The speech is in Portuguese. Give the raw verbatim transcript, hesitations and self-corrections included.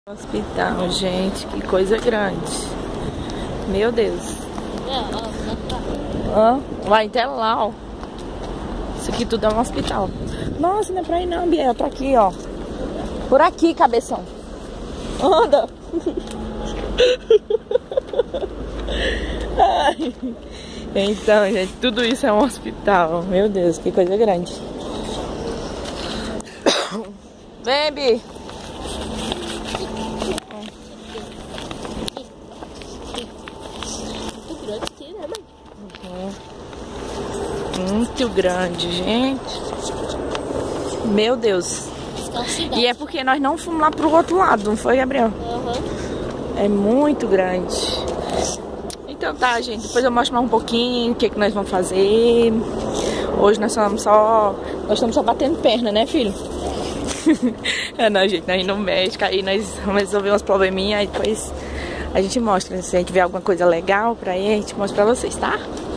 Hospital, gente, que coisa grande. Meu Deus. Ah, vai até lá, ó. Isso aqui tudo é um hospital. Nossa, não é pra ir não, Biel. Tá aqui, ó. Por aqui, cabeção. Anda. Ai. Então, gente, tudo isso é um hospital. Meu Deus, que coisa grande. Vem, Bi. Muito grande, gente. Meu Deus. E é porque nós não fomos lá pro outro lado, não foi, Gabriel? Uhum. É muito grande. Então tá, gente. Depois eu mostro mais um pouquinho o que, que nós vamos fazer. Hoje nós estamos só. Nós estamos só batendo perna, né, filho? É, não, gente. Nós no México, aí nós vamos resolver uns probleminhas, aí depois a gente mostra. Se a gente vê alguma coisa legal pra ir, a gente mostra pra vocês, tá?